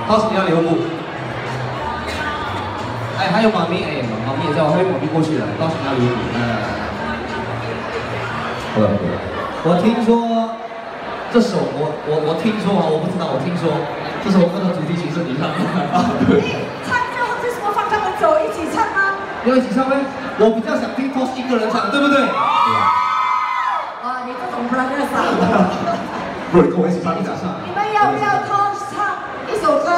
Tosh 你要留步。哎，还有妈咪，哎，妈咪也在，我会妈咪过去的。Tosh 你要留步。好了。我听说这首我听说啊，我不知道，我听说这首歌的主题曲是你唱的。 你唱就为什么放他们走一起唱吗？ 要一起唱吗？我比较想听 Tosh 一个人唱，对不对？ 哇，你这种 brother 啊！ 不如跟我一起唱一起唱。 你们要不要 Tosh 唱一首歌？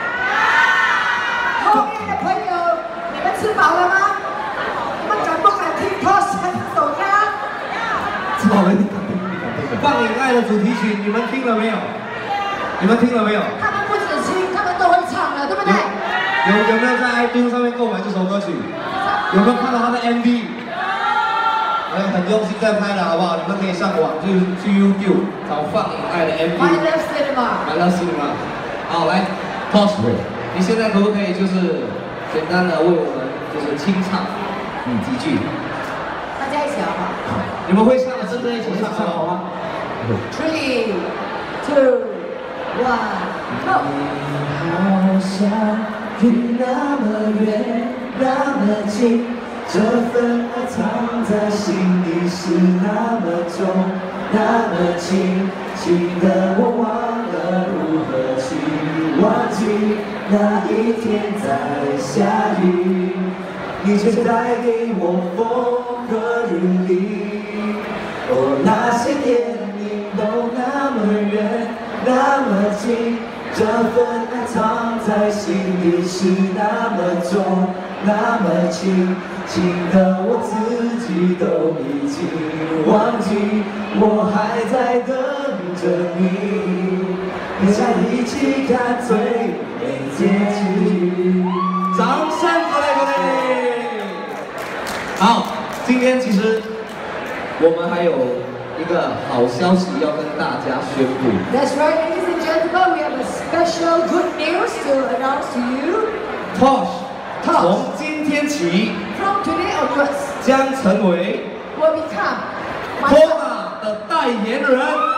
后面的朋友，你们吃饱了吗？你们敢不敢听 Tosh 唱这首歌？ 吃饱了，你敢听？放眼爱的主题曲，你们听了没有？你们听了没有？ 他们不止听，他们都会唱了，对不对？ 有没有在 iTunes 上面购买这首歌曲？有没有看到他的 MV？ 很用心在拍的，好不好？你们可以上网去 YouTube 找放眼爱的 MV。 My Sinema。 My Sinema。好，来 ，Tosh， 你现在可不可以就是简单的为我们就是清唱几句？ 大家一起好不好？ 你们会唱的，真的一起唱好吗 ？3, 2, 1, go！ 好像云那么远，那么近，这份爱藏在心底是那么重，那么轻，轻得我忘了如何去忘记那一天在下雨，你却带给我风和日丽。哦，那些电影都那么远，那么近，这份爱藏在心底是那么重，那么轻，轻得我自己都已经忘记，我还在等着你，陪在一起看最美结局。 掌声鼓励鼓励。好，今天其实我们还有一个好消息要跟大家宣布。 That's right, ladies and gentlemen, we have a special good news to announce to you. Tosh 从今天起 from today onwards 将成为 will become Pola 的代言人。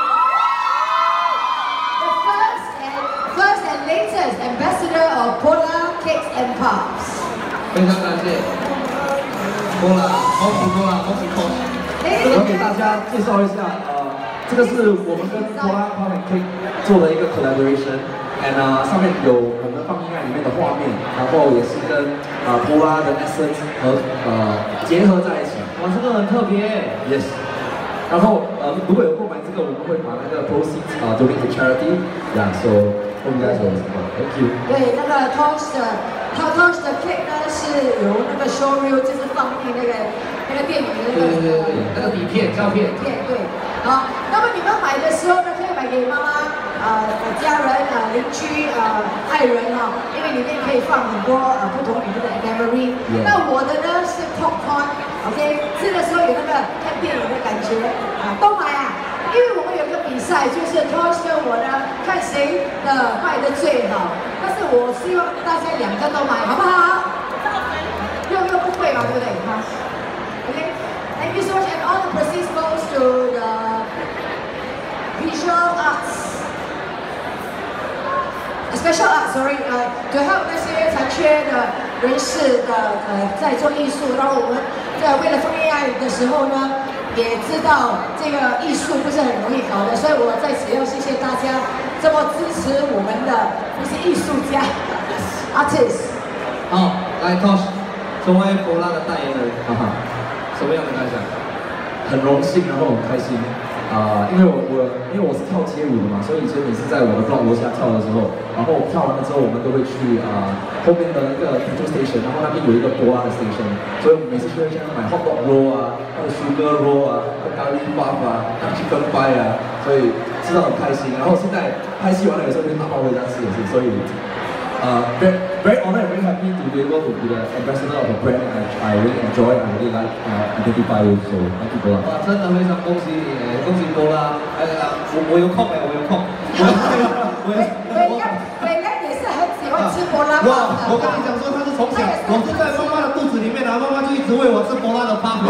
The first and latest ambassador of Pola Cakes and Puffs. 非常感谢 Pola， 恭喜 Pola， 恭喜 Tosh。我给大家介绍一下，这个是我们跟 Pola Cake 做的一个 collaboration，and 上面有我们放映案里面的画面，然后也是跟Pola 的 essence 和结合在一起。哇，这个很特别 ，yes。然后如果有购买这个，我们会把那个 proceeds donate to charity。Yeah，so hope you guys will support. Thank you。 对，那个 Tosh 的 cake 呢是由那个 showreel， 就是放映那个电影的那个底片照片。 对，好，那么你们买的时候呢，可以买给妈妈、家人、邻居、爱人哈，因为里面可以放很多不同里面的 memory。那我的呢是 popcorn，OK， 吃的时候有那个看电影的感觉都买啊。因为我们有一个比赛，就是 Tosh 跟我呢，看谁的卖的最好。但是我希望大家2个都买，好不好？又不贵嘛，对不对？好 ，OK。Thank you so much, and all the proceeds goes to the visual arts, special arts, sorry, to help 那些残缺的人士的在做艺术。然后我们在为了放映爱的时候呢。也知道这个艺术不是很容易搞的，所以我在此要谢谢大家这么支持我们的这些艺术家 artists。 好，来 Tosh 成为Pola的代言人，什么样的感想？ 很荣幸，然后很开心。因为我是跳街舞的嘛，所以以前每次在我的 block 楼下跳的时候，然后跳完了之后，我们都会去后面的那个 petrol station， 然后那边有一个Pola的 station， 所以我们每次去那边买 hot dog roll 还有 sugar roll curry puff chicken pie 所以吃到很开心。然后现在拍戏完了，有时候就打包回家吃也是，所以very honored and very happy to be able to be the ambassador of a brand I really enjoy, I really like, identify with. So thank you, Pola. 哇，真的非常恭喜你，恭喜Pola！我有空我有空。 伟人也是很喜欢吃Pola。 哇，我跟你讲说，他是从小，我是在妈妈的肚子里面，然后妈妈就一直喂我吃Pola的puff。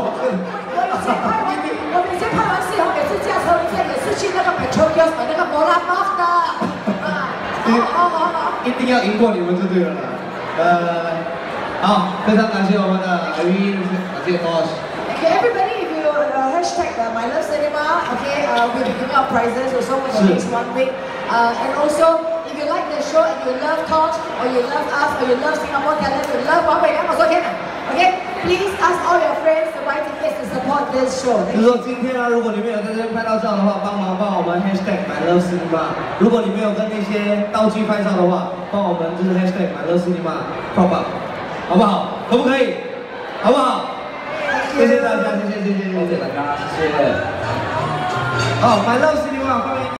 我以前拍完戏后，每次驾车回家也是去那个 petrol kiosk 买那个Pola puff 的。 一定要赢过你们就对了啦。好，非常感谢我们的海云，感谢 Tosh。 Okay, everybody, if you hashtag My Love Cinema, okay, we'll be giving out prizes also for the next 1 week. And also, if you like the show and you love Tosh, or you love us, or you love Singapore talent, you love Wang Wei Liang also can. Okay, please ask all your friends to buy tickets to support this show. 就是说今天啊，如果你们有在这边拍到照的话，帮我们 hashtag My Love Cinema。如果你没有跟那些道具拍照的话，帮我们就是 hashtag My Love Cinema crop up， 好不好？可不可以？好不好？谢谢大家，谢谢大家，谢谢。好，My Love Cinema。